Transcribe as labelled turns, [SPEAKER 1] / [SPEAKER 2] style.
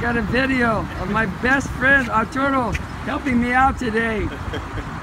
[SPEAKER 1] got a video of my best friend Arturo helping me out today.